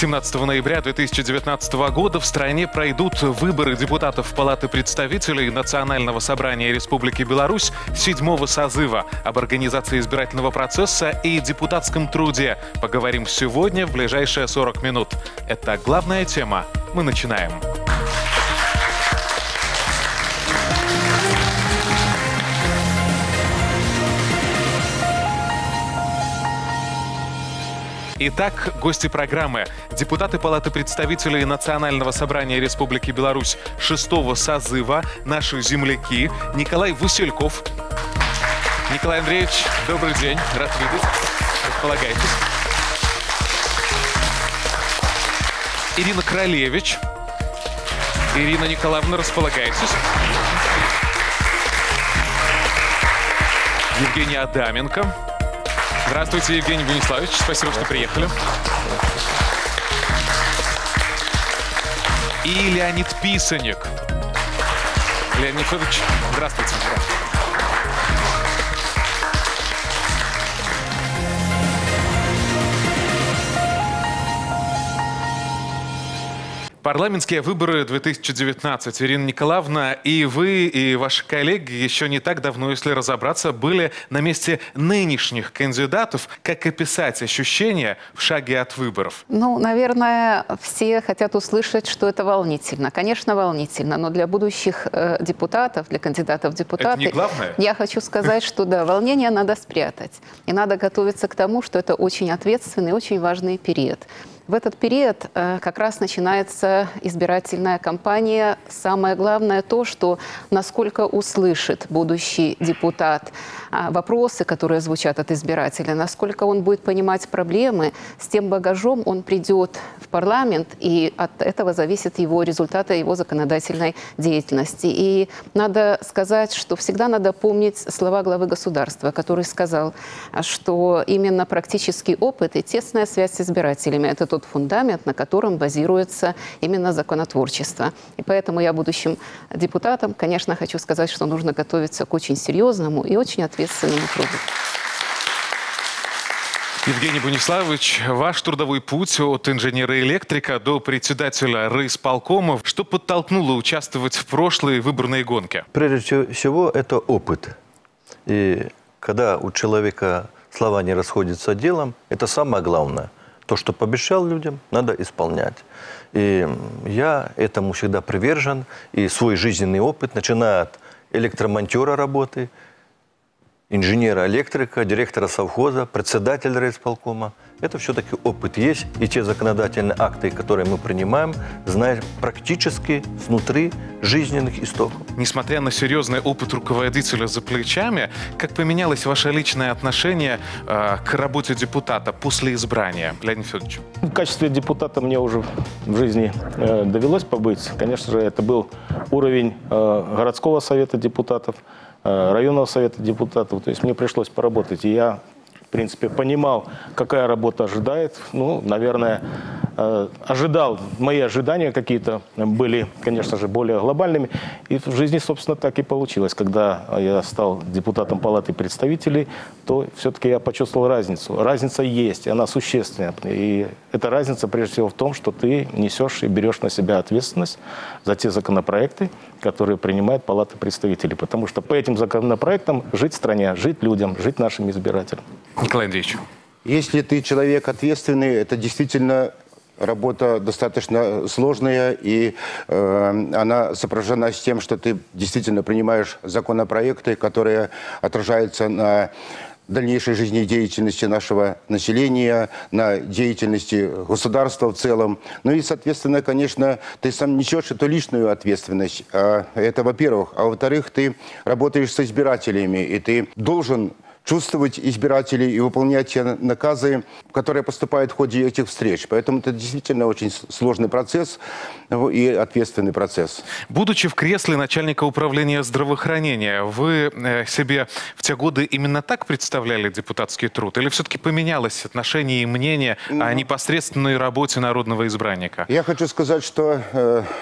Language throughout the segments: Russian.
17 ноября 2019 года в стране пройдут выборы депутатов Палаты представителей Национального собрания Республики Беларусь 7-го созыва. Об организации избирательного процесса и депутатском труде поговорим сегодня в ближайшие 40 минут. Это главная тема. Мы начинаем. Итак, гости программы. Депутаты Палаты представителей Национального собрания Республики Беларусь 6-го созыва, наши земляки. Николай Васильков. Николай Андреевич, добрый день. Рад видеть. Располагайтесь. Ирина Кролевич. Ирина Николаевна, располагайтесь. Евгений Адаменко. Здравствуйте, Евгений Бониславович. Спасибо, что приехали. И Леонид Писаник. Леонид Федорович, здравствуйте. Парламентские выборы 2019. Ирина Николаевна, и вы, и ваши коллеги еще не так давно, если разобраться, были на месте нынешних кандидатов. Как описать ощущения в шаге от выборов? Ну, наверное, все хотят услышать, что это волнительно. Конечно, волнительно, но для будущих депутатов, для кандидатов в депутаты... Это не главное? Я хочу сказать, что да, волнение надо спрятать. И надо готовиться к тому, что это очень ответственный, очень важный период. В этот период как раз начинается избирательная кампания. Самое главное то, что насколько услышит будущий депутат вопросы, которые звучат от избирателя, насколько он будет понимать проблемы, с тем багажом он придет в парламент, и от этого зависит его результаты, его законодательной деятельности. И надо сказать, что всегда надо помнить слова главы государства, который сказал, что именно практический опыт и тесная связь с избирателями – это тот фундамент, на котором базируется именно законотворчество. И поэтому я будущим депутатам, конечно, хочу сказать, что нужно готовиться к очень серьезному и очень ответственному труду. Евгений Бониславович, ваш трудовой путь от инженера-электрика до председателя райисполкома, что подтолкнуло участвовать в прошлой выборной гонке? Прежде всего, это опыт. И когда у человека слова не расходятся с делом, это самое главное. То, что пообещал людям, надо исполнять. И я этому всегда привержен. И свой жизненный опыт, начиная от электромонтера работы, инженера-электрика, директора совхоза, председателя райисполкома. Это все-таки опыт есть. И те законодательные акты, которые мы принимаем, знаем практически снутри жизненных истоков. Несмотря на серьезный опыт руководителя за плечами, как поменялось ваше личное отношение к работе депутата после избрания, Леонид Федорович? В качестве депутата мне уже в жизни довелось побыть. Конечно же, это был уровень городского совета депутатов, районного совета депутатов. То есть мне пришлось поработать. И я, в принципе, понимал, какая работа ожидает. Ну, наверное, ожидал. Мои ожидания какие-то были, конечно же, более глобальными. И в жизни, собственно, так и получилось. Когда я стал депутатом Палаты представителей, то все-таки я почувствовал разницу. Разница есть, и она существенная. И эта разница, прежде всего, в том, что ты несешь и берешь на себя ответственность за те законопроекты, которые принимает Палата представителей. Потому что по этим законопроектам жить стране, жить людям, жить нашим избирателям. Николай Андреевич. Если ты человек ответственный, это действительно работа достаточно сложная, и она сопряжена с тем, что ты действительно принимаешь законопроекты, которые отражаются на дальнейшей жизнедеятельности нашего населения, на деятельности государства в целом. Ну и, соответственно, конечно, ты сам несешь эту личную ответственность. Это, во-первых. А во-вторых, ты работаешь с избирателями, и ты должен чувствовать избирателей и выполнять те наказы, которые поступают в ходе этих встреч. Поэтому это действительно очень сложный процесс и ответственный процесс. Будучи в кресле начальника управления здравоохранения, вы себе в те годы именно так представляли депутатский труд? Или все-таки поменялось отношение и мнение о непосредственной работе народного избранника? Я хочу сказать, что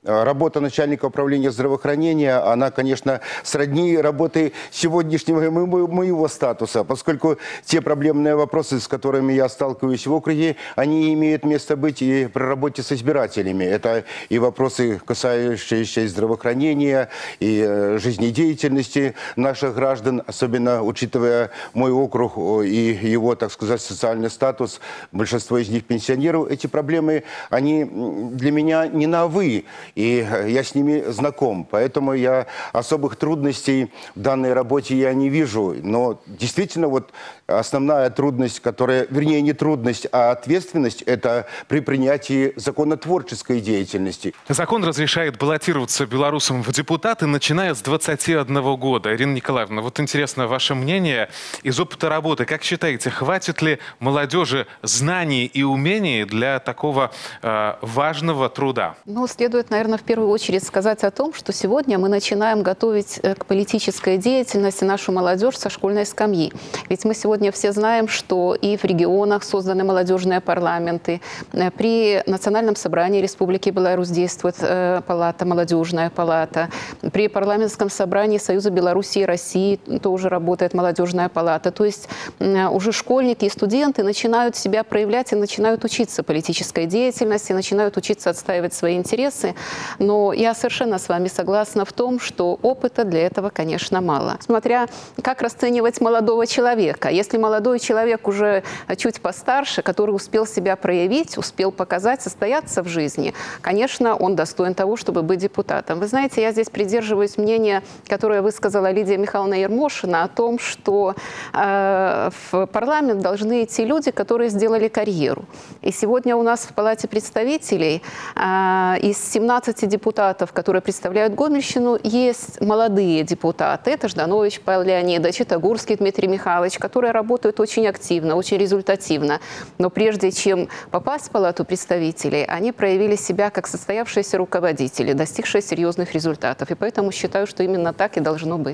Работа начальника управления здравоохранения, она, конечно, сродни работы сегодняшнего моего статуса, поскольку те проблемные вопросы, с которыми я сталкиваюсь в округе, они имеют место быть и при работе с избирателями. Это и вопросы, касающиеся здравоохранения, и жизнедеятельности наших граждан, особенно учитывая мой округ и его, так сказать, социальный статус. Большинство из них пенсионеров. Эти проблемы, они для меня не новы. И я с ними знаком, поэтому я особых трудностей в данной работе я не вижу. Но действительно вот основная трудность, которая, вернее, не трудность, а ответственность, это при принятии законотворческой деятельности. Закон разрешает баллотироваться белорусам в депутаты, начиная с 21 года. Ирина Николаевна, вот интересно ваше мнение из опыта работы. Как считаете, хватит ли молодежи знаний и умений для такого важного труда? Ну, следует, наверное, в первую очередь сказать о том, что сегодня мы начинаем готовить к политической деятельности нашу молодежь со школьной скамьи. Ведь мы сегодня все знаем, что и в регионах созданы молодежные парламенты. При Национальном собрании Республики Беларусь действует палата, молодежная палата. При парламентском собрании Союза Беларуси и России тоже работает молодежная палата. То есть уже школьники и студенты начинают себя проявлять и начинают учиться политической деятельности, начинают учиться отстаивать свои интересы. Но я совершенно с вами согласна в том, что опыта для этого, конечно, мало. Смотря как расценивать молодого человека. Если молодой человек уже чуть постарше, который успел себя проявить, успел показать, состояться в жизни, конечно, он достоин того, чтобы быть депутатом. Вы знаете, я здесь придерживаюсь мнения, которое высказала Лидия Михайловна Ермошина, о том, что в парламент должны идти люди, которые сделали карьеру. И сегодня у нас в Палате представителей из 17 депутатов, которые представляют Гомельщину, есть молодые депутаты. Это Жданович Павел Леонидович, это Гурский Дмитрий Михайлович, которые работают очень активно, очень результативно. Но прежде чем попасть в Палату представителей, они проявили себя как состоявшиеся руководители, достигшие серьезных результатов. И поэтому считаю, что именно так и должно быть.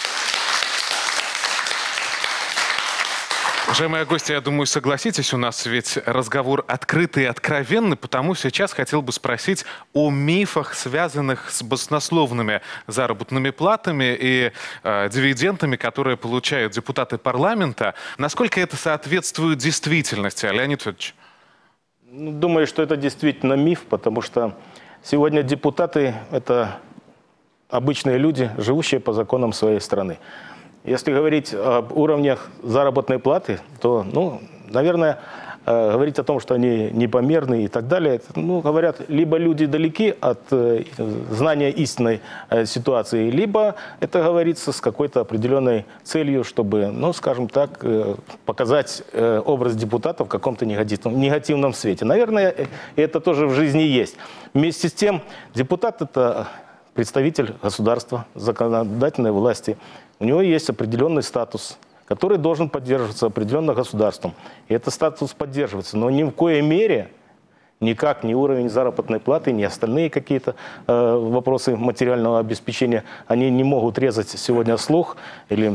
Уважаемые гости, я думаю, согласитесь, у нас ведь разговор открытый и откровенный, потому сейчас хотел бы спросить о мифах, связанных с баснословными заработными платами и дивидендами, которые получают депутаты парламента. Насколько это соответствует действительности, Леонид Федорович? Думаю, что это действительно миф, потому что сегодня депутаты – это обычные люди, живущие по законам своей страны. Если говорить об уровнях заработной платы, то, наверное, говорить о том, что они непомерные и так далее, говорят либо люди далеки от знания истинной ситуации, либо это говорится с какой-то определенной целью, чтобы, скажем так, показать образ депутата в каком-то негативном свете. Наверное, это тоже в жизни есть. Вместе с тем, депутат – это представитель государства, законодательной власти. У него есть определенный статус, который должен поддерживаться определенно государством. И этот статус поддерживается. Но ни в коей мере никак ни уровень заработной платы, ни остальные какие-то вопросы материального обеспечения, они не могут резать сегодня слух или,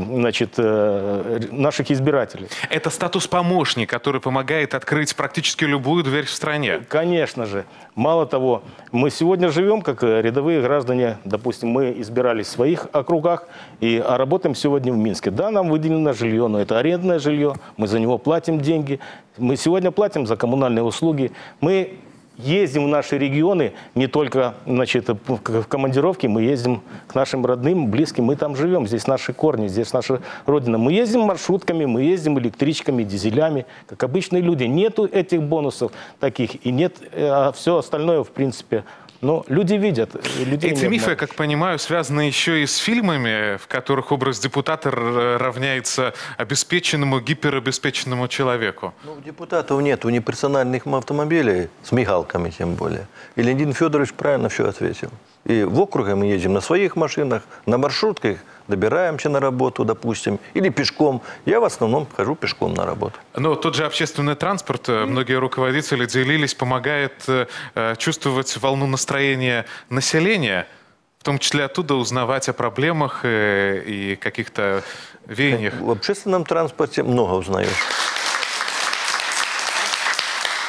наших избирателей. Это статус-помощник, который помогает открыть практически любую дверь в стране. Конечно же. Мало того, мы сегодня живем как рядовые граждане. Допустим, мы избирались в своих округах и работаем сегодня в Минске. Да, нам выделено жилье, но это арендное жилье, мы за него платим деньги. Мы сегодня платим за коммунальные услуги. Мы ездим в наши регионы не только в командировки, мы ездим к нашим родным, близким, мы там живем, здесь наши корни, здесь наша родина. Мы ездим маршрутками, мы ездим электричками, дизелями, как обычные люди. Нету этих бонусов таких, и нет, все остальное, в принципе, но люди видят. Эти мифы, я как понимаю, связаны еще и с фильмами, в которых образ депутата равняется обеспеченному, гиперобеспеченному человеку. У депутатов нет униперсональных автомобилей, с мигалками тем более. И Леонид Федорович правильно все ответил. И в округе мы едем на своих машинах, на маршрутках, добираемся на работу, допустим, или пешком. Я в основном хожу пешком на работу. Но тот же общественный транспорт, многие руководители делились, помогает чувствовать волну настроения населения, в том числе оттуда узнавать о проблемах и каких-то веяниях. В общественном транспорте много узнаешь.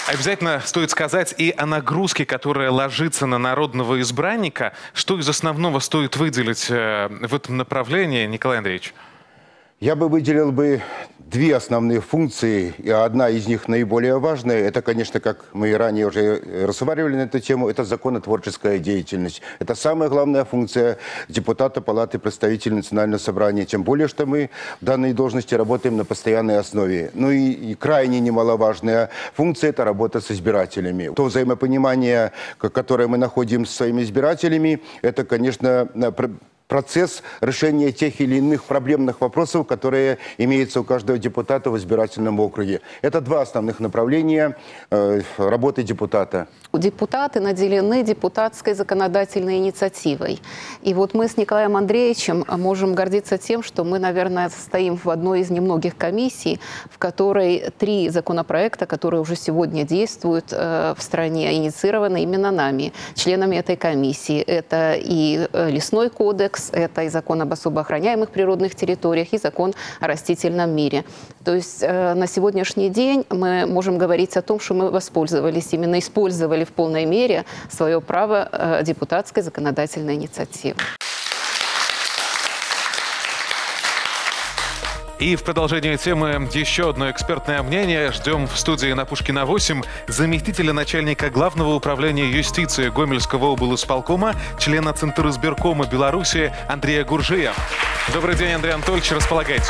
Обязательно стоит сказать и о нагрузке, которая ложится на народного избранника. Что из основного стоит выделить в этом направлении, Николай Андреевич? Я бы выделил две основные функции, и одна из них наиболее важная. Это, конечно, как мы и ранее уже разговаривали на эту тему, это законотворческая деятельность. Это самая главная функция депутата Палаты представителей Национального собрания. Тем более, что мы в данной должности работаем на постоянной основе. Ну и крайне немаловажная функция – это работа с избирателями. То взаимопонимание, которое мы находим со своими избирателями, это, конечно, процесс решения тех или иных проблемных вопросов, которые имеются у каждого депутата в избирательном округе. Это два основных направления работы депутата. Депутаты наделены депутатской законодательной инициативой. И вот мы с Николаем Андреевичем можем гордиться тем, что мы, наверное, состоим в одной из немногих комиссий, в которой 3 законопроекта, которые уже сегодня действуют в стране, инициированы именно нами, членами этой комиссии. Это и лесной кодекс, это и закон об особо охраняемых природных территориях, и закон о растительном мире. То есть на сегодняшний день мы можем говорить о том, что мы воспользовались, именно использовали в полной мере свое право депутатской законодательной инициативы. И в продолжение темы еще одно экспертное мнение. Ждем в студии на Пушкина 8 заместителя начальника Главного управления юстиции Гомельского облисполкома, члена Центризбиркома Беларуси Андрея Гуржия. Добрый день, Андрей Анатольевич, располагайтесь.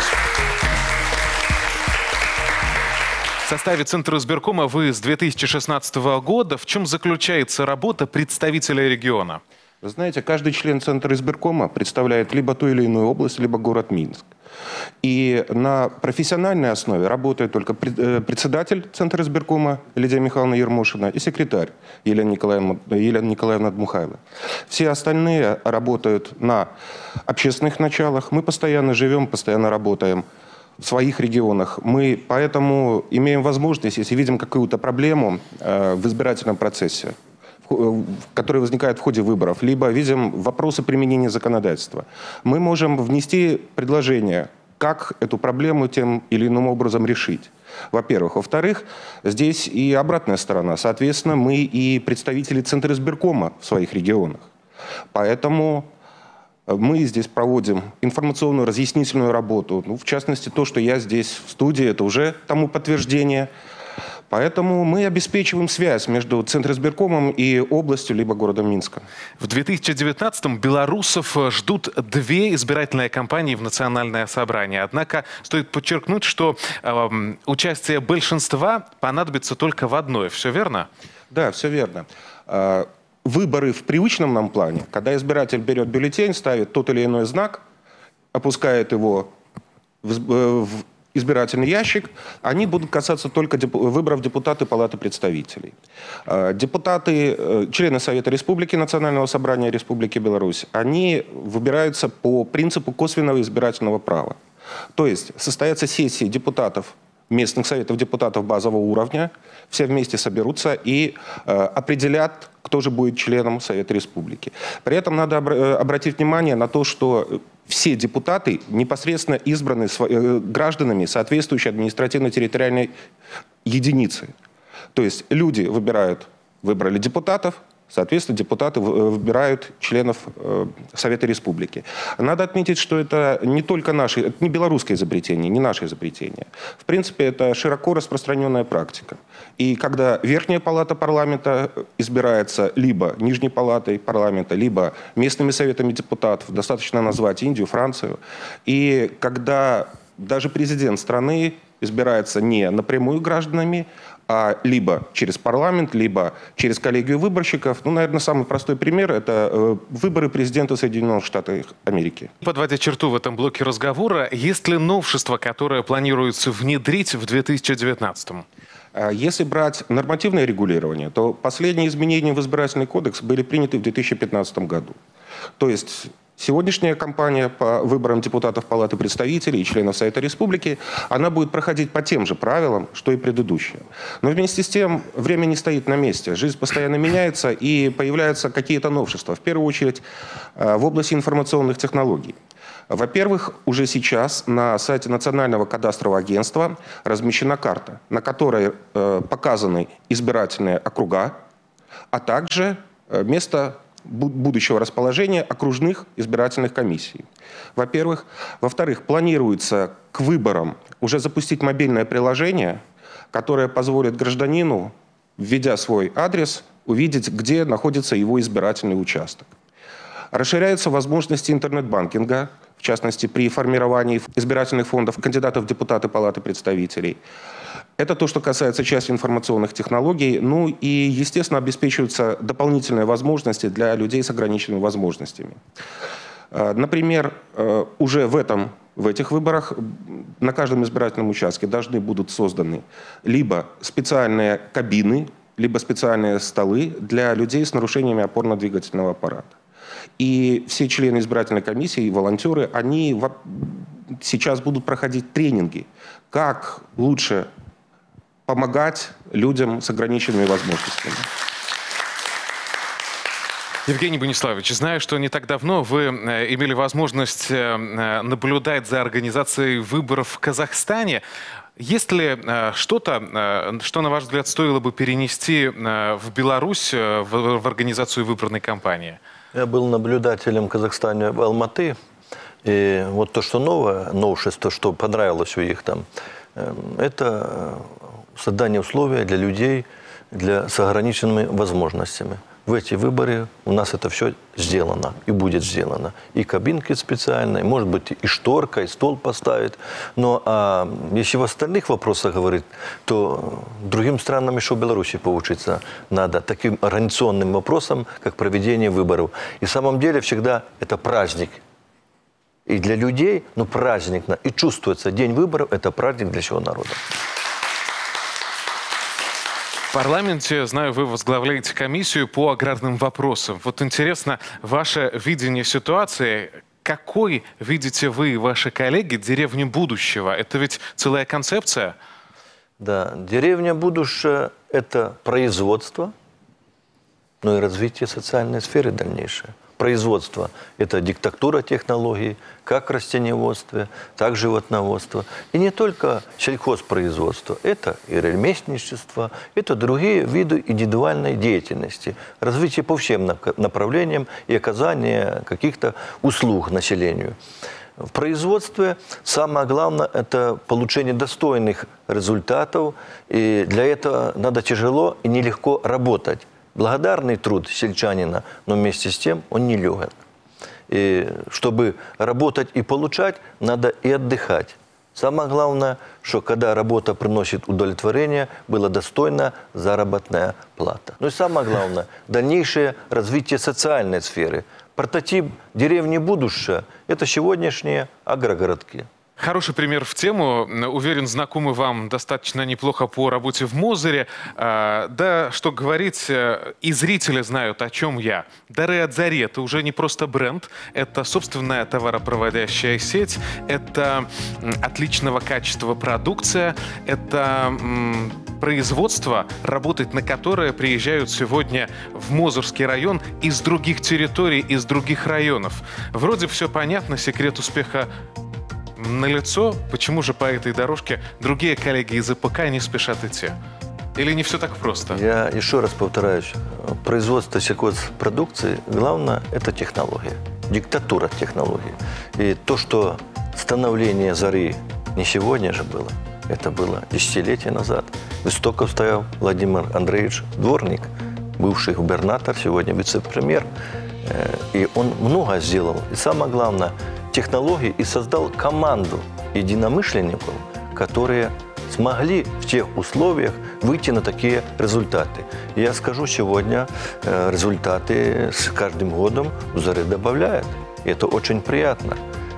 В составе Центризбиркома вы с 2016 года. В чем заключается работа представителя региона? Вы знаете, каждый член Центризбиркома представляет либо ту или иную область, либо город Минск. И на профессиональной основе работает только председатель Центризбиркома Лидия Михайловна Ермошина и секретарь Елена Николаевна Дмухайло. Все остальные работают на общественных началах. Мы постоянно живем, постоянно работаем в своих регионах. Мы поэтому имеем возможность, если видим какую-то проблему в избирательном процессе, которые возникают в ходе выборов, либо видим вопросы применения законодательства, мы можем внести предложение, как эту проблему тем или иным образом решить. Во-первых. Во-вторых, здесь и обратная сторона. Соответственно, мы и представители Центризбиркома в своих регионах. Поэтому мы здесь проводим информационную разъяснительную работу. Ну, в частности, то, что я здесь в студии, это уже тому подтверждение. Поэтому мы обеспечиваем связь между Центризбиркомом и областью, либо городом Минском. В 2019-м белорусов ждут 2 избирательные кампании в Национальное собрание. Однако стоит подчеркнуть, что участие большинства понадобится только в одной. Все верно? Да, все верно. Выборы в привычном нам плане, когда избиратель берет бюллетень, ставит тот или иной знак, опускает его в избирательный ящик, они будут касаться только выборов депутата Палаты представителей. Депутаты, члены Совета Республики, Национального собрания Республики Беларусь, они выбираются по принципу косвенного избирательного права. То есть состоятся сессии депутатов, местных советов депутатов базового уровня, все вместе соберутся и определят, кто же будет членом Совета Республики. При этом надо обратить внимание на то, что все депутаты непосредственно избраны гражданами соответствующей административно-территориальной единицы. То есть люди выбрали депутатов, соответственно, депутаты выбирают членов Совета Республики. Надо отметить, что это не только это не белорусское изобретение, не наше изобретение. В принципе, это широко распространенная практика. И когда Верхняя палата парламента избирается либо Нижней палатой парламента, либо местными советами депутатов, достаточно назвать Индию, Францию, и когда даже президент страны избирается не напрямую гражданами, а либо через парламент, либо через коллегию выборщиков. Ну, наверное, самый простой пример – это выборы президента Соединенных Штатов Америки. Подводя черту в этом блоке разговора, есть ли новшества, которые планируется внедрить в 2019-м? Если брать нормативное регулирование, то последние изменения в избирательный кодекс были приняты в 2015 году. То есть сегодняшняя кампания по выборам депутатов Палаты представителей и членов Совета Республики, она будет проходить по тем же правилам, что и предыдущая. Но вместе с тем время не стоит на месте. Жизнь постоянно меняется и появляются какие-то новшества. В первую очередь в области информационных технологий. Во-первых, уже сейчас на сайте Национального кадастрового агентства размещена карта, на которой показаны избирательные округа, а также место будущего расположения окружных избирательных комиссий. Во-первых. Во-вторых, планируется к выборам уже запустить мобильное приложение, которое позволит гражданину, введя свой адрес, увидеть, где находится его избирательный участок. Расширяются возможности интернет-банкинга, в частности, при формировании избирательных фондов кандидатов в депутаты Палаты представителей. Это то, что касается части информационных технологий. Ну и, естественно, обеспечиваются дополнительные возможности для людей с ограниченными возможностями. Например, уже в этих выборах на каждом избирательном участке должны будут созданы либо специальные кабины, либо специальные столы для людей с нарушениями опорно-двигательного аппарата. И все члены избирательной комиссии, волонтеры, они сейчас будут проходить тренинги, как лучше помогать людям с ограниченными возможностями. Евгений Бониславович, знаю, что не так давно вы имели возможность наблюдать за организацией выборов в Казахстане. Есть ли что-то, что, на ваш взгляд, стоило бы перенести в Беларусь в организацию выборной кампании? Я был наблюдателем в Казахстане в Алматы. И вот то, что новшество, что понравилось у них там, это создание условий для людей с ограниченными возможностями. В эти выборы у нас это все сделано и будет сделано. И кабинки специальные, может быть, и шторка, и стол поставить. Но если в остальных вопросах говорить, то другим странам еще в Беларуси поучиться надо таким организационным вопросам, как проведение выборов. И в самом деле всегда это праздник. И для людей, ну, праздник. И чувствуется, день выборов – это праздник для всего народа. В парламенте, знаю, вы возглавляете комиссию по аграрным вопросам. Вот интересно, ваше видение ситуации. Какой видите вы и ваши коллеги деревню будущего? Это ведь целая концепция? Да, деревня будущего – это производство, но и развитие социальной сферы дальнейшее. Производство – это диктатура технологий, как в растениеводстве, так и в животноводстве. И не только сельхозпроизводство, это и ремесленничество, это другие виды индивидуальной деятельности, развитие по всем направлениям и оказание каких-то услуг населению. В производстве самое главное – это получение достойных результатов, и для этого надо тяжело и нелегко работать. Благодарный труд сельчанина, но вместе с тем он нелегок. И чтобы работать и получать, надо и отдыхать. Самое главное, что когда работа приносит удовлетворение, была достойна заработная плата. Ну и самое главное, дальнейшее развитие социальной сферы. Прототип деревни будущего – это сегодняшние агрогородки. Хороший пример в тему. Уверен, знакомый вам достаточно неплохо по работе в Мозыре. Да, что говорить, и зрители знают, о чем я. Дары от Зари – это уже не просто бренд, это собственная товаропроводящая сеть, это отличного качества продукция, это производство, работать на которое приезжают сегодня в Мозырский район из других территорий, из других районов. Вроде все понятно, секрет успеха налицо, почему же по этой дорожке другие коллеги из АПК не спешат идти? Или не все так просто? Я еще раз повторяюсь, производство сельхозпродукции, главное, это технология, диктатура технологий. И то, что становление Зари не сегодня же было, это было десятилетия назад. В истоках стоял Владимир Андреевич Дворник, бывший губернатор, сегодня вице-премьер. И он много сделал. И самое главное, технологии, и создал команду единомышленников, которые смогли в тех условиях выйти на такие результаты. И я скажу, сегодня результаты с каждым годом в Заре добавляют. И это очень приятно.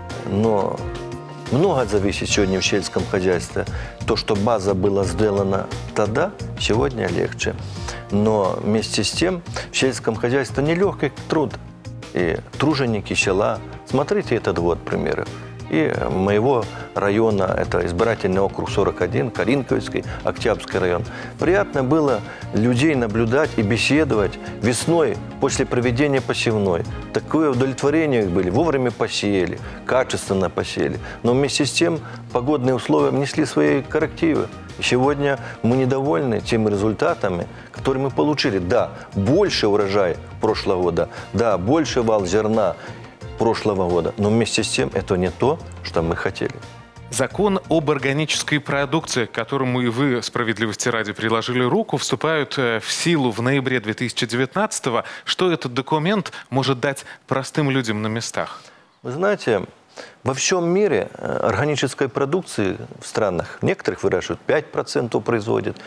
Но много зависит сегодня в сельском хозяйстве. То, что база была сделана тогда, сегодня легче. Но вместе с тем в сельском хозяйстве нелегкий труд. И труженики села, смотрите этот год примеры. и моего района, это избирательный округ 41, Каринковский, Октябрьский район. Приятно было людей наблюдать и беседовать весной после проведения посевной. Такое удовлетворение их были. Вовремя посеяли, качественно посеяли. Но вместе с тем погодные условия внесли свои коррективы. И сегодня мы недовольны теми результатами, которые мы получили. Да, больше урожай прошлого года, да, больше вал зерна прошлого года, но вместе с тем это не то, что мы хотели. Закон об органической продукции, к которому и вы, справедливости ради, приложили руку, вступают в силу в ноябре 2019-го. Что этот документ может дать простым людям на местах? Вы знаете, во всем мире органической продукции в странах, некоторых выращивают 5% производят,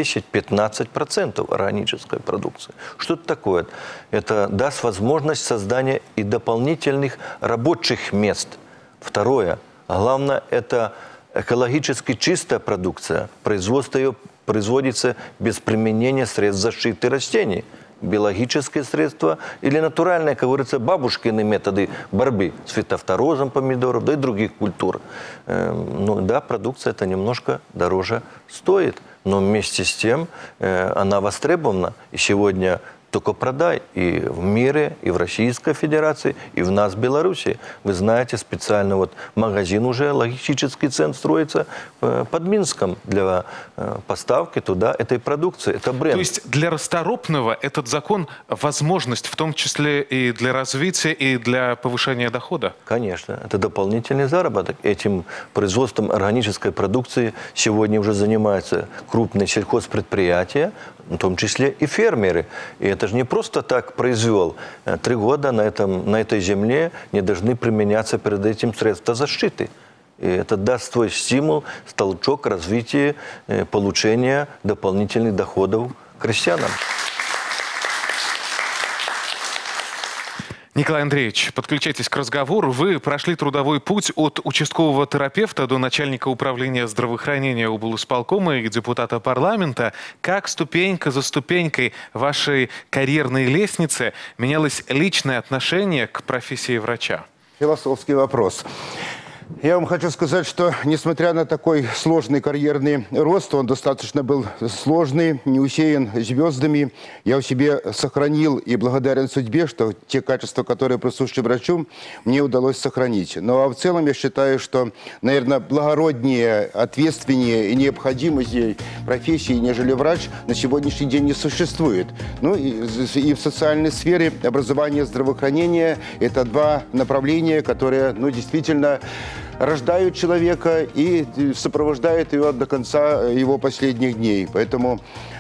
10-15% органической продукции. Что это такое? Это даст возможность создания и дополнительных рабочих мест. Второе. Главное, это экологически чистая продукция. Производство ее производится без применения средств защиты растений. Биологические средства или натуральные, как говорится, бабушкины методы борьбы с фитофторозом помидоров, да и других культур. Ну да, продукция это немножко дороже стоит, но вместе с тем она востребована. И сегодня только продай и в мире, и в Российской Федерации, и в нас, в Беларуси. Вы знаете, специально вот магазин уже, логистический центр строится под Минском для поставки туда этой продукции. Это бренд. То есть для расторопного этот закон возможность, в том числе и для развития, и для повышения дохода? Конечно, это дополнительный заработок. Этим производством органической продукции сегодня уже занимаются крупные сельхозпредприятия, в том числе и фермеры. И это же не просто так произвел. 3 года на этой земле не должны применяться перед этим средства защиты. И это даст свой стимул, толчок развития, получения дополнительных доходов крестьянам. Николай Андреевич, подключайтесь к разговору. Вы прошли трудовой путь от участкового терапевта до начальника управления здравоохранения облисполкома и депутата парламента. Как ступенька за ступенькой вашей карьерной лестницы менялось личное отношение к профессии врача? Философский вопрос. Я вам хочу сказать, что несмотря на такой сложный карьерный рост, он достаточно был сложный, не усеян звездами. Я в себе сохранил и благодарен судьбе, что те качества, которые присущи врачу, мне удалось сохранить. Но в целом я считаю, что, наверное, благороднее, ответственнее и необходимости профессии, нежели врач, на сегодняшний день не существует. Ну и в социальной сфере образования, здравоохранения – это 2 направления, которые, ну, действительно рождают человека и сопровождают его до конца его последних дней. Поэтому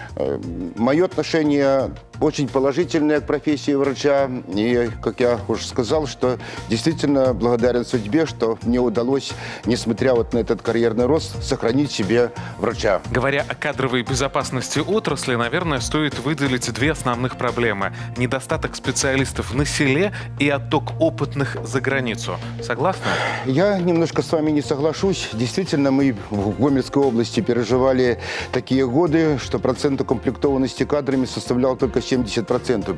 мое отношение очень положительное к профессии врача. И, как я уже сказал, что действительно благодарен судьбе, что мне удалось, несмотря вот на этот карьерный рост, сохранить себе врача. Говоря о кадровой безопасности отрасли, наверное, стоит выделить 2 основных проблемы. Недостаток специалистов на селе и отток опытных за границу. Согласны? Я немножко с вами не соглашусь. Действительно, мы в Гомельской области переживали такие годы, что процент укомплектованности кадрами составлял только 70%,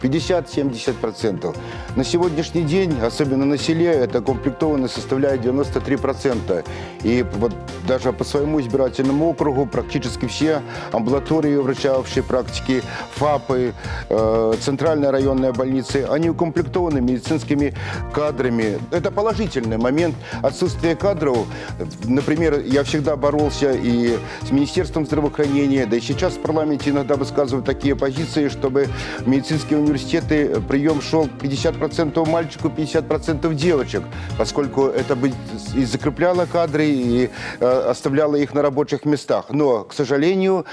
50-70%. На сегодняшний день, особенно на селе, эта комплектованность составляет 93%. И вот даже по своему избирательному округу практически все амбулатории врача общей практики, ФАПы, центральная районная больница, они укомплектованы медицинскими кадрами. Это положительный момент. Отсутствие кадров, например, я всегда боролся и с Министерством здравоохранения, да и сейчас в парламенте иногда высказывают такие позиции, чтобы в медицинские университеты прием шел 50% мальчиков, 50% девочек, поскольку это бы и закрепляло кадры, и оставляло их на рабочих местах. Но, к сожалению,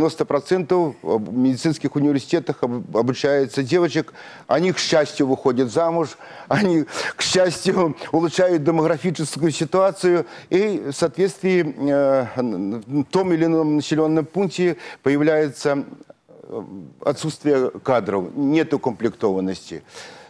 90% в медицинских университетах обучается девочек. Они, к счастью, выходят замуж, они, к счастью, улучшают демографическую ситуацию, и в соответствии в том или ином населенном пункте появляется отсутствие кадров, нет укомплектованности.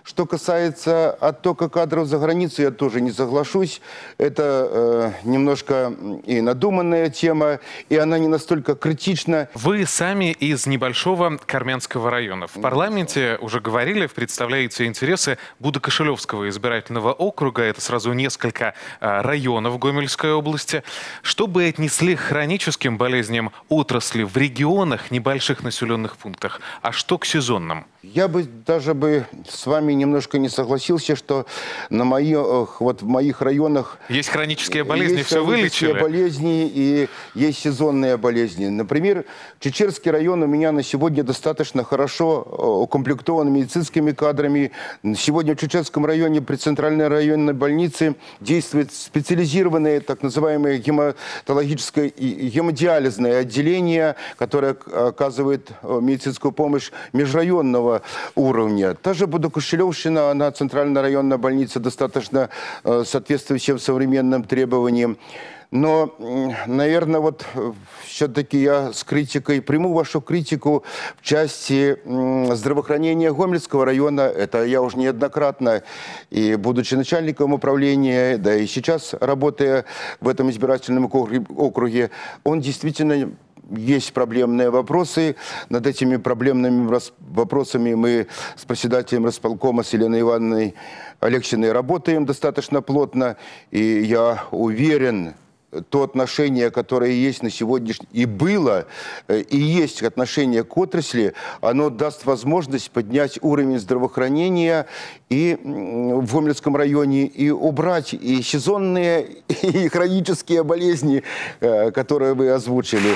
Что касается оттока кадров за границу, я тоже не соглашусь. Это немножко и надуманная тема, и она не настолько критична. Вы сами из небольшого Кармянского района. В парламенте уже говорили, представляете интересы Будо-Кошелевского избирательного округа. Это сразу несколько районов Гомельской области. Что бы отнесли к хроническим болезням отрасли в регионах, небольших населенных пунктах, а что к сезонным? Я бы даже с вами немножко не согласился, что в моих районах есть хронические болезни, все хронические вылечили? болезни и есть сезонные болезни. Например, Чечерский район у меня на сегодня достаточно хорошо укомплектован медицинскими кадрами. Сегодня в Чечерском районе при центральной районной больнице действует специализированное так называемое гематологическое и гемодиализное отделение, которое оказывает медицинскую помощь межрайонного уровня. Та же Будо-Кошелевщина, она центральная районная больница, достаточно соответствует всем современным требованиям. Но, наверное, все-таки я с критикой приму вашу критику в части здравоохранения Гомельского района. Это я уже неоднократно, и будучи начальником управления, да и сейчас работая в этом избирательном округе, он действительно... Есть проблемные вопросы. Над этими проблемными вопросами мы с председателем располкома с Еленой Ивановной Алексиной работаем достаточно плотно. И я уверен, то отношение, которое есть на сегодняшний и было, и есть отношение к отрасли, оно даст возможность поднять уровень здравоохранения и в Гомельском районе, и убрать и сезонные, и хронические болезни, которые вы озвучили.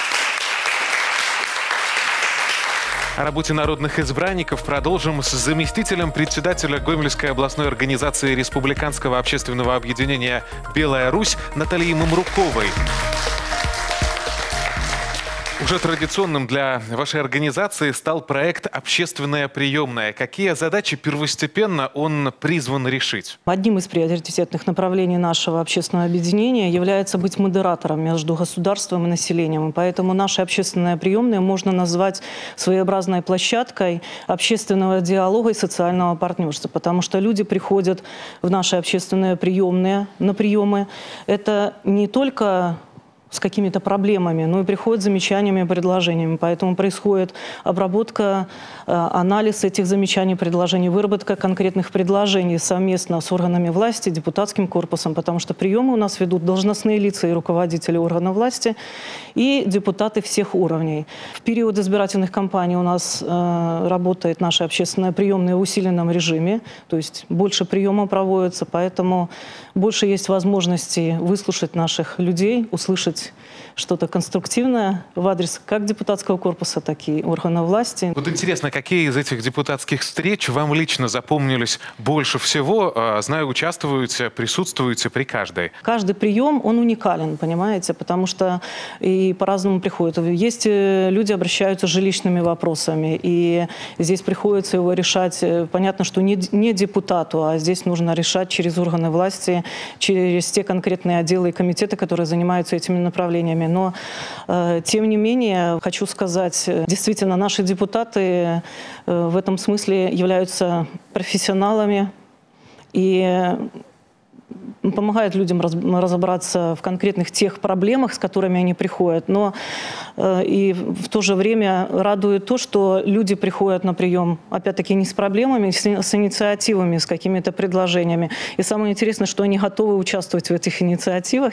О работе народных избранников продолжим с заместителем председателя Гомельской областной организации Республиканского общественного объединения «Белая Русь» Натальей Мамруковой. Уже традиционным для вашей организации стал проект «Общественная приемная». Какие задачи первостепенно он призван решить? Одним из приоритетных направлений нашего общественного объединения является быть модератором между государством и населением. И поэтому наша общественная приемная можно назвать своеобразной площадкой общественного диалога и социального партнерства. Потому что люди приходят в наши общественные приемные на приемы. Это не только с какими-то проблемами, но и приходят с замечаниями и предложениями. Поэтому происходит обработка, анализ этих замечаний, предложений, выработка конкретных предложений совместно с органами власти, депутатским корпусом, потому что приемы у нас ведут должностные лица и руководители органов власти, и депутаты всех уровней. В период избирательных кампаний у нас работает наша общественная приемная в усиленном режиме, то есть больше приема проводится, поэтому больше есть возможности выслушать наших людей, услышать что-то конструктивное в адрес как депутатского корпуса, так и органов власти. Вот интересно, какие из этих депутатских встреч вам лично запомнились больше всего? Знаю, участвуете, присутствуете при каждой. Каждый прием, он уникален, понимаете, потому что и по-разному приходят. Есть люди, обращаются с жилищными вопросами, и здесь приходится его решать, понятно, что не депутату, а здесь нужно решать через органы власти, через те конкретные отделы и комитеты, которые занимаются этими направлениями. Но, тем не менее, хочу сказать, действительно, наши депутаты в этом смысле являются профессионалами и помогают людям разобраться в конкретных тех проблемах, с которыми они приходят. Но и в то же время радует то, что люди приходят на прием, опять-таки, не с проблемами, с инициативами, с какими-то предложениями. И самое интересное, что они готовы участвовать в этих инициативах.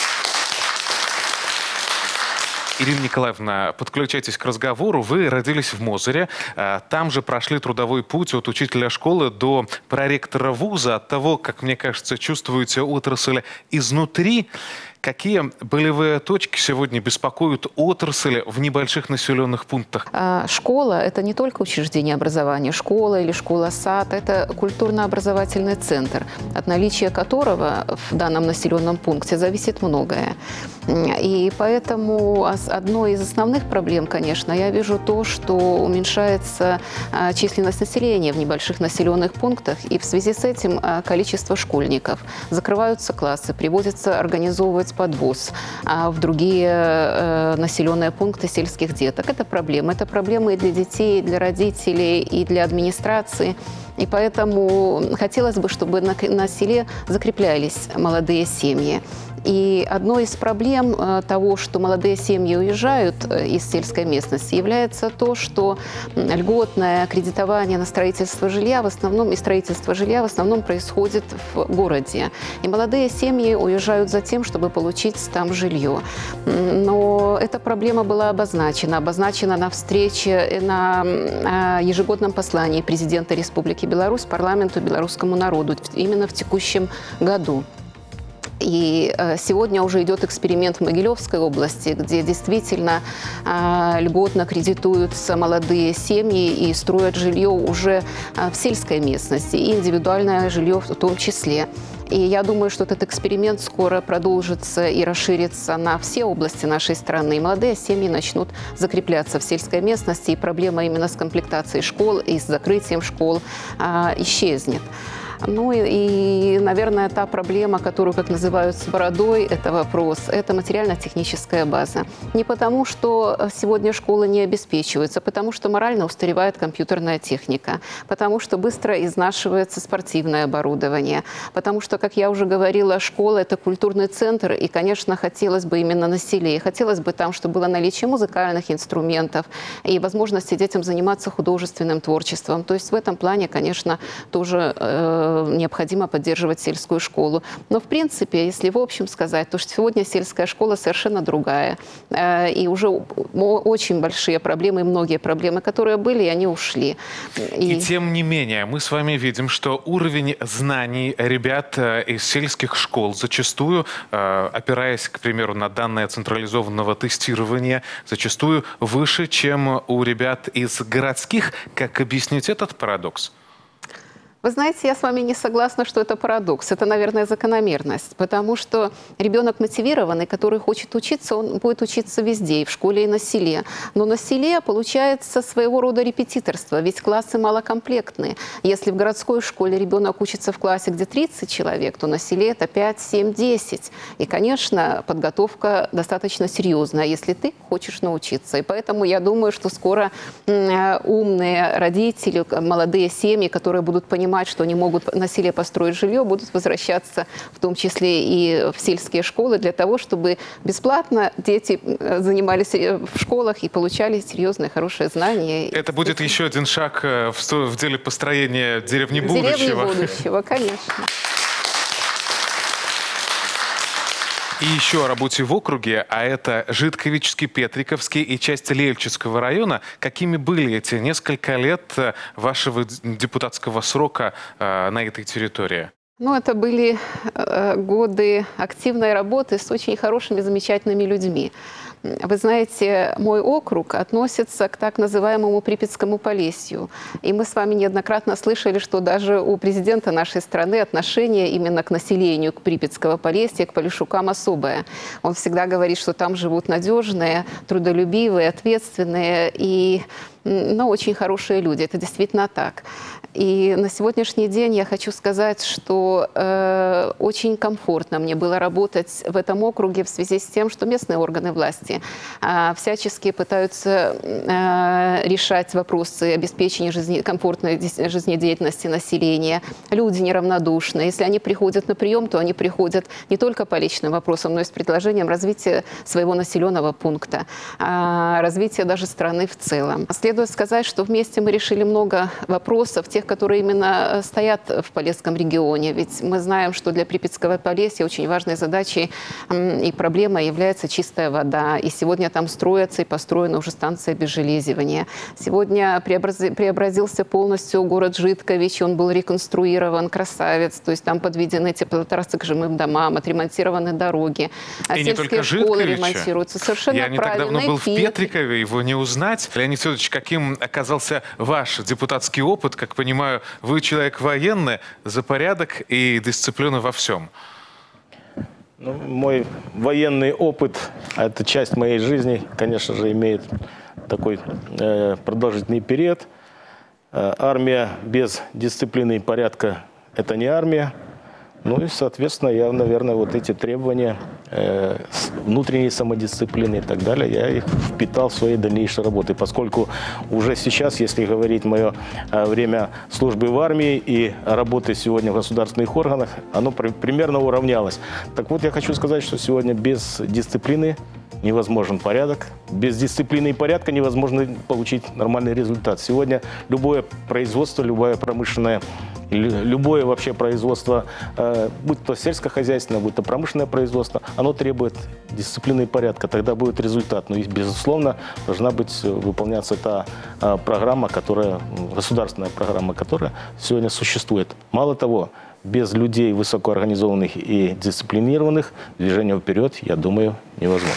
Ирина Николаевна, подключайтесь к разговору. Вы родились в Мозыре. Там же прошли трудовой путь от учителя школы до проректора вуза. От того, как мне кажется, чувствуете отрасль изнутри. Какие болевые точки сегодня беспокоят отрасль в небольших населенных пунктах? Школа – это не только учреждение образования. Школа или школа-сад – это культурно-образовательный центр, от наличия которого в данном населенном пункте зависит многое. И поэтому одной из основных проблем, конечно, я вижу то, что уменьшается численность населения в небольших населенных пунктах, и в связи с этим количество школьников. Закрываются классы, приводится организовывать подвоз в другие населенные пункты сельских деток. Это проблема. Это проблема и для детей, и для родителей, и для администрации. И поэтому хотелось бы, чтобы на селе закреплялись молодые семьи. И одной из проблем того, что молодые семьи уезжают из сельской местности, является то, что льготное кредитование на строительство жилья в основном, и строительство жилья в основном происходит в городе. И молодые семьи уезжают за тем, чтобы получить там жилье. Но эта проблема была обозначена на встрече, на ежегодном послании президента Республики Беларусь парламенту, белорусскому народу именно в текущем году. И сегодня уже идет эксперимент в Могилевской области, где действительно льготно кредитуются молодые семьи и строят жилье уже в сельской местности, и индивидуальное жилье в том числе. И я думаю, что этот эксперимент скоро продолжится и расширится на все области нашей страны. И молодые семьи начнут закрепляться в сельской местности, и проблема именно с комплектацией школ и с закрытием школ исчезнет. Ну и, наверное, та проблема, которую, как называют, с бородой, это вопрос, это материально-техническая база. Не потому, что сегодня школы не обеспечиваются, а потому что морально устаревает компьютерная техника, потому что быстро изнашивается спортивное оборудование, потому что, как я уже говорила, школа – это культурный центр, и, конечно, хотелось бы именно на селе, хотелось бы там, чтобы было наличие музыкальных инструментов и возможности детям заниматься художественным творчеством. То есть в этом плане, конечно, тоже необходимо поддерживать сельскую школу. Но, в принципе, если в общем сказать, то что сегодня сельская школа совершенно другая. И уже очень большие проблемы, и многие проблемы, которые были, они ушли. И тем не менее, мы с вами видим, что уровень знаний ребят из сельских школ зачастую, опираясь, к примеру, на данные централизованного тестирования, зачастую выше, чем у ребят из городских. Как объяснить этот парадокс? Вы знаете, я с вами не согласна, что это парадокс. Это, наверное, закономерность. Потому что ребенок мотивированный, который хочет учиться, он будет учиться везде, и в школе, и на селе. Но на селе получается своего рода репетиторство, ведь классы малокомплектные. Если в городской школе ребенок учится в классе, где 30 человек, то на селе это 5, 7, 10. И, конечно, подготовка достаточно серьезная, если ты хочешь научиться. И поэтому я думаю, что скоро умные родители, молодые семьи, которые будут понимать, что они могут на селе построить жилье, будут возвращаться в том числе и в сельские школы для того, чтобы бесплатно дети занимались в школах и получали серьезные, хорошие знания. Это будет еще один шаг в деле построения деревни будущего. Деревни будущего, конечно. И еще о работе в округе, а это Житковичский, Петриковский и часть Лельчинского района. Какими были эти несколько лет вашего депутатского срока на этой территории? Ну, это были годы активной работы с очень хорошими, замечательными людьми. Вы знаете, мой округ относится к так называемому Припятскому Полесью. И мы с вами неоднократно слышали, что даже у президента нашей страны отношение именно к населению, к Припятского Полесья, к полешукам особое. Он всегда говорит, что там живут надежные, трудолюбивые, ответственные и очень хорошие люди. Это действительно так. И на сегодняшний день я хочу сказать, что очень комфортно мне было работать в этом округе в связи с тем, что местные органы власти всячески пытаются решать вопросы обеспечения комфортной жизнедеятельности населения. Люди неравнодушны. Если они приходят на прием, то они приходят не только по личным вопросам, но и с предложением развития своего населенного пункта, развития даже страны в целом. Следует сказать, что вместе мы решили много вопросов, тех, которые именно стоят в Полесском регионе. Ведь мы знаем, что для Припятского Полесья очень важной задачей и проблемой является чистая вода. И сегодня там строится и построена уже станция обезжелезивания. Сегодня преобразился полностью город Житкович, он был реконструирован, красавец. То есть там подведены теплотрассы к жилым домам, отремонтированы дороги. А и не только школы ремонтируются. Совершенно Я не так правильно. давно был в Петрикове, его не узнать. Леонид Федорович, каким оказался ваш депутатский опыт? Как понимаю, вы человек военный, за порядок и дисциплину во всем. Ну, мой военный опыт, а это часть моей жизни, конечно же, имеет такой продолжительный период. Армия без дисциплины и порядка – это не армия. Ну и, соответственно, я, наверное, вот эти требования внутренней самодисциплины и так далее, я их впитал в своей дальнейшей работы, поскольку уже сейчас, если говорить мое время службы в армии и работы сегодня в государственных органах, оно примерно уравнялось. Так вот, я хочу сказать, что сегодня без дисциплины невозможен порядок. Без дисциплины и порядка невозможно получить нормальный результат. Сегодня любое производство, любое промышленное, любое вообще производство, будь то сельскохозяйственное, будь то промышленное производство, оно требует дисциплины и порядка. Тогда будет результат. Но, безусловно, должна быть выполняться та программа, государственная программа, которая сегодня существует. Мало того, без людей высокоорганизованных и дисциплинированных движение вперед, я думаю, невозможно.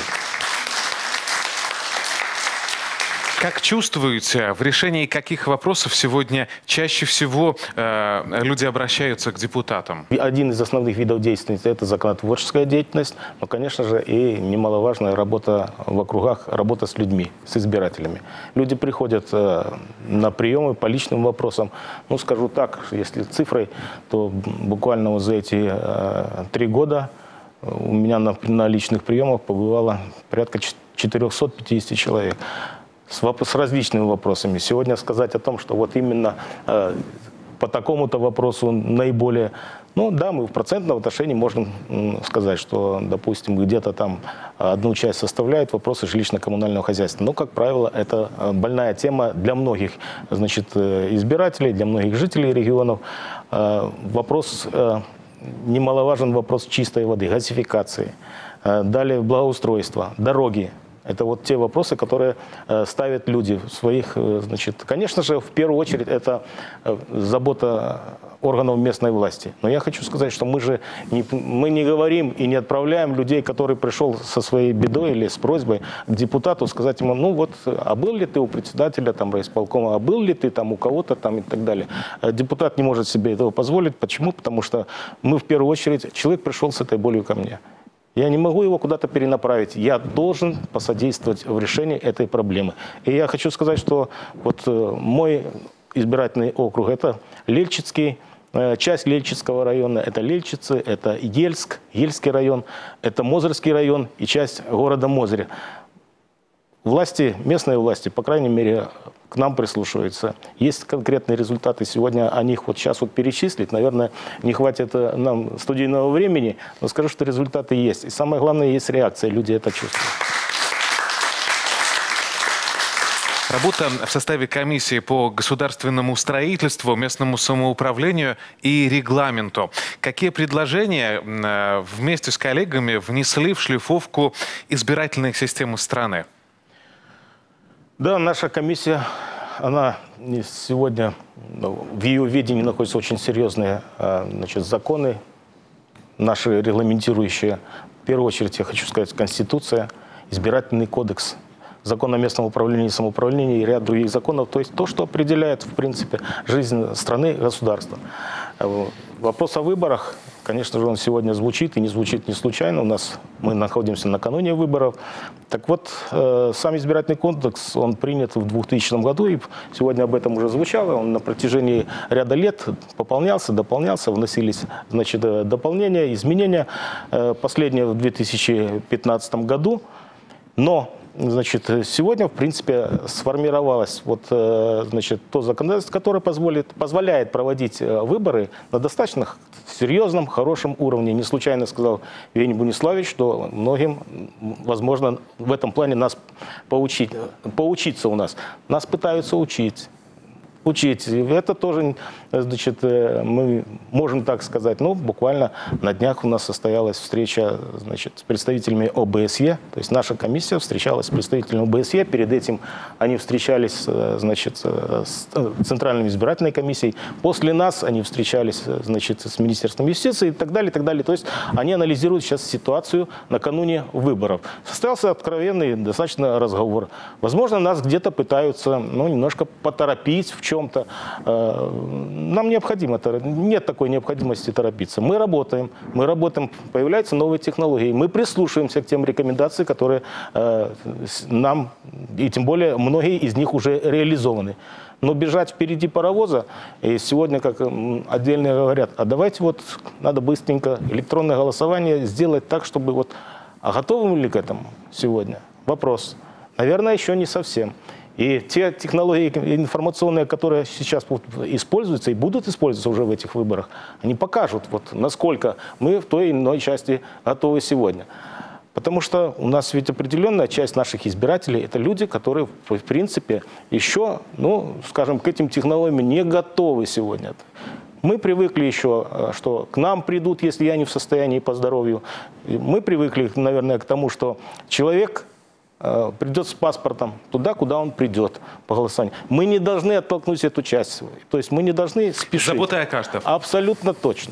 Как чувствуете, в решении каких вопросов сегодня чаще всего люди обращаются к депутатам? Один из основных видов деятельности – это законотворческая деятельность, но, конечно же, и немаловажная работа в округах, работа с людьми, с избирателями. Люди приходят на приемы по личным вопросам. Ну, скажу так, если цифрой, то буквально вот за эти 3 года у меня на личных приемах побывало порядка 450 человек. С различными вопросами. Сегодня сказать о том, что вот именно по такому-то вопросу наиболее... Ну да, мы в процентном отношении можем сказать, что, допустим, где-то там одну часть составляют вопросы жилищно-коммунального хозяйства. Но, как правило, это больная тема для многих, значит, избирателей, для многих жителей регионов. Вопрос, немаловажен вопрос чистой воды, газификации. Далее благоустройство, дороги. Это вот те вопросы, которые ставят люди в своих, значит, конечно же, в первую очередь это забота органов местной власти. Но я хочу сказать, что мы не говорим и не отправляем людей, который пришел со своей бедой или с просьбой к депутату, сказать ему, ну вот, а был ли ты у председателя там райисполкома, а был ли ты там у кого-то там и так далее. Депутат не может себе этого позволить. Почему? Потому что мы в первую очередь, человек пришел с этой болью ко мне. Я не могу его куда-то перенаправить. Я должен посодействовать в решении этой проблемы. И я хочу сказать, что вот мой избирательный округ – это Лельчицкий, часть Лельчицкого района, это Лельчицы, это Ельск, Ельский район, это Мозырский район и часть города Мозырь. Власти, местные власти, по крайней мере, к нам прислушиваются. Есть конкретные результаты. Сегодня о них вот сейчас вот перечислить, наверное, не хватит нам студийного времени, но скажу, что результаты есть. И самое главное, есть реакция, люди это чувствуют. Работа в составе комиссии по государственному строительству, местному самоуправлению и регламенту. Какие предложения вместе с коллегами внесли в шлифовку избирательной системы страны? Да, наша комиссия, она сегодня, в ее ведении находятся очень серьезные, значит, законы, наши регламентирующие, в первую очередь, я хочу сказать, Конституция, Избирательный кодекс, Закон о местном управлении и самоуправлении и ряд других законов, то есть то, что определяет, в принципе, жизнь страны, государства. Вопрос о выборах, конечно же, он сегодня звучит и не звучит не случайно. Мы находимся накануне выборов. Так вот, сам избирательный кодекс, он принят в 2000 году, и сегодня об этом уже звучало. Он на протяжении ряда лет пополнялся, дополнялся, вносились, значит, дополнения, изменения. Последнее в 2015 году. Но, значит, сегодня, в принципе, сформировалось вот, значит, то законодательство, которое позволяет проводить выборы на достаточно серьезном, хорошем уровне. Не случайно сказал Евгений Буниславович, что многим, возможно, в этом плане нас поучиться у нас. Нас пытаются учить. Это тоже, значит, мы можем так сказать, ну, буквально на днях у нас состоялась встреча, значит, с представителями ОБСЕ, то есть наша комиссия встречалась с представителями ОБСЕ, перед этим они встречались, значит, с Центральной избирательной комиссией, после нас они встречались, значит, с Министерством юстиции и так далее, и так далее. То есть они анализируют сейчас ситуацию накануне выборов. Состоялся откровенный достаточно разговор. Возможно, нас где-то пытаются, ну, немножко поторопить в чем-то. Нам необходимо, нет такой необходимости торопиться. Мы работаем, появляются новые технологии, мы прислушиваемся к тем рекомендациям, которые нам, и тем более многие из них уже реализованы. Но бежать впереди паровоза, и сегодня, как отдельно говорят, а давайте вот надо быстренько электронное голосование сделать так, чтобы вот... А готовы мы ли к этому сегодня? Вопрос. Наверное, еще не совсем. И те технологии информационные, которые сейчас используются и будут использоваться уже в этих выборах, они покажут, вот, насколько мы в той или иной части готовы сегодня. Потому что у нас ведь определенная часть наших избирателей – это люди, которые, в принципе, еще, ну, скажем, к этим технологиям не готовы сегодня. Мы привыкли еще, что к нам придут, если я не в состоянии по здоровью. Мы привыкли, наверное, к тому, что человек придет с паспортом туда, куда он придет по голосованию. Мы не должны оттолкнуть эту часть. То есть мы не должны спешить. Забота о каждом. Абсолютно точно.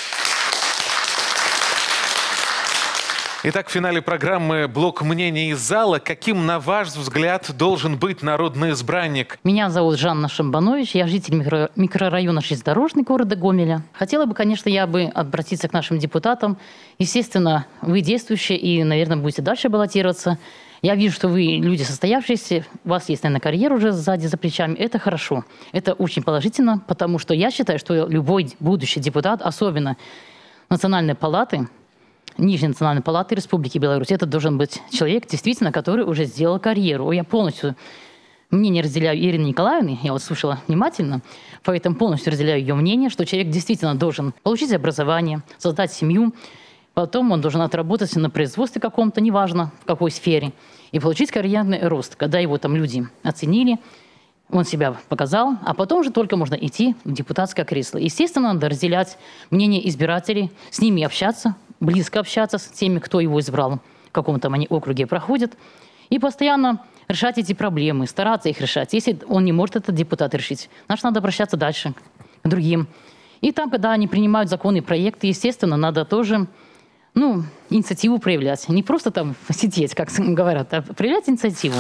Итак, в финале программы блок мнений из зала. Каким, на ваш взгляд, должен быть народный избранник? Меня зовут Жанна Шамбанович, я житель микрорайона Железнодорожный города Гомеля. Хотела бы, конечно, обратиться к нашим депутатам. Естественно, вы действующие и, наверное, будете дальше баллотироваться. Я вижу, что вы люди состоявшиеся, у вас есть, наверное, карьера уже сзади, за плечами. Это хорошо, это очень положительно, потому что я считаю, что любой будущий депутат, особенно Национальной палаты, Нижней национальной палаты Республики Беларусь, это должен быть человек, действительно, который уже сделал карьеру. Я полностью мнение разделяю Ирины Николаевны, я вот слушала внимательно, поэтому полностью разделяю ее мнение, что человек действительно должен получить образование, создать семью, потом он должен отработать на производстве каком-то, неважно в какой сфере, и получить карьерный рост, когда его там люди оценили, он себя показал, а потом уже только можно идти в депутатское кресло. Естественно, надо разделять мнение избирателей, с ними общаться, близко общаться с теми, кто его избрал, в каком там они округе проходят, и постоянно решать эти проблемы, стараться их решать. Если он не может этот депутат решить, значит, надо обращаться дальше к другим. И там, когда они принимают законы, проекты, естественно, надо тоже инициативу проявлять. Не просто там сидеть, как говорят, а проявлять инициативу.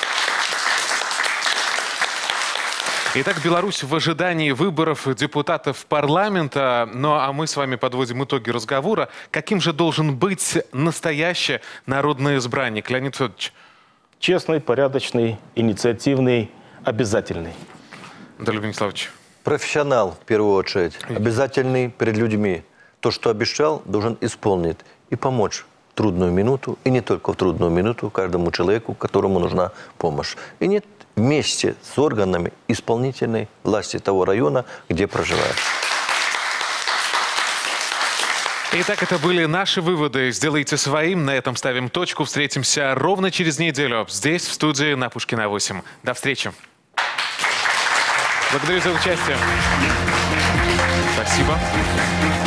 Итак, Беларусь в ожидании выборов депутатов парламента. Ну а мы с вами подводим итоги разговора. Каким же должен быть настоящий народный избранник? Леонид Федорович. Честный, порядочный, инициативный, обязательный. Анатолий Венеславович. Профессионал, в первую очередь. Обязательный перед людьми. То, что обещал, должен исполнить. И помочь в трудную минуту, и не только в трудную минуту, каждому человеку, которому нужна помощь. И нет вместе с органами исполнительной власти того района, где проживает. Итак, это были наши выводы. Сделайте своим. На этом ставим точку. Встретимся ровно через неделю здесь, в студии на Пушкина 8. До встречи. Благодарю за участие. Спасибо.